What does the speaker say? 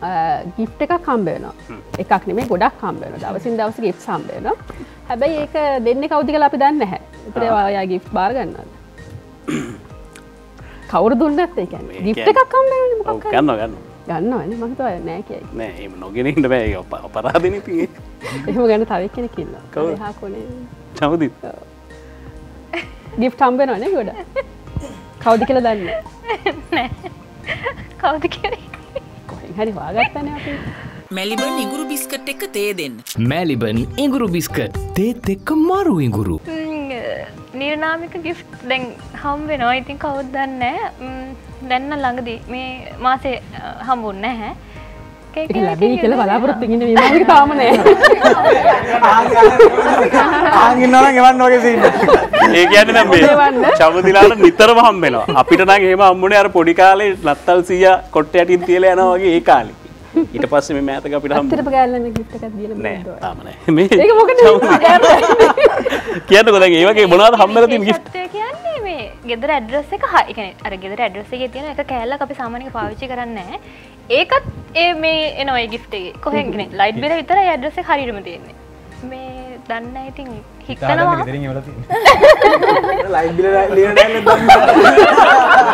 gift එකක් හම්බ වෙනවා. එකක් නෙමෙයි ගොඩක් හම්බ වෙනවා. දවසින් දවස gifts හම්බ වෙනවා. හැබැයි ඒක දෙන්නේ කවුද කියලා අපි දන්නේ නැහැ. ඒතර ඔයා gift බාර ගන්නවද? කවුරු දුන්නත් ඒ කියන්නේ gift එකක් හම්බ වෙනවනේ මොකක් හරි. ගන්නවනේ මම හිතුවා නෑ කියයි. නෑ එහෙම නොගෙන ඉන්න බෑ ඒක අපරාධෙනේ ඉතින්. එහෙම ගන්න තව එක්කෙනෙක් ඉන්නවා. කවුද? එහා කොනේ. චමුදිත්. gift හම්බ වෙනවනේ ගොඩ. කවුද කියලා දන්නේ නෑ. කවුද කියලා හරි වාගත්තනේ අපි. මැලිබන් ඉඟුරු බිස්කට් එක තේ දෙන්න. මැලිබන් ඉඟුරු බිස්කට් තේත් එක්ක මරු ඉඟුරු. නිර්නාමික gift දැන් හම් වෙනවා. ඉතින් කවුද දන්නේ නැහැ. දැන් නම් ළඟදී මේ මාසේ හම්බුන්නේ නැහැ. ඒක ලැබෙයි කියලා බලාපොරොත්තු වෙන්නේ මේ මාසේ තාම නැහැ. ආන් ඉන්නවා නම් එවන්න වගේ සීන්. ඒ කියන්නේ දැන් මේ චමුදිලාට නිතරම හම්බ වෙනවා. අපිට නම් එහෙම හම්බුනේ අර පොඩි කාලේ නත්තල් සීයා කොට්ට යටින් තියලා යනවා වගේ ඒ කාලේ. ඊට පස්සේ මේ මෑතක අපිට හම්බ අත්තරප ගෑල්ලන්න gift එකක් දීලා නෑ තාම නෑ. මේ ඒක මොකද කියන්නකෝ දැන් ඒ වගේ මොනවද හම්බෙලා තියෙන gift? ඒ කියන්නේ මේ ගෙදර ඇඩ්‍රස් එක ඒ කියන්නේ අර ගෙදර ඇඩ්‍රස් එකේ තියෙන එක කෑල්ලක් අපි සාමාන්‍යයෙන් පාවිච්චි කරන්නේ නැහැ. ඒකත් ඒ මේ එනවා ඒ gift එකේ. කොහෙන් කියන්නේ ලයිට් බිල විතරයි ඇඩ්‍රස් එක හරියටම තියෙන්නේ. මේ දන්නේ නැහැ ඉතින් හිතනවා. ගෙදරින් එවලා තියෙන්නේ. ලයිට් බිල ලියන දැල්ලේ දන්නේ.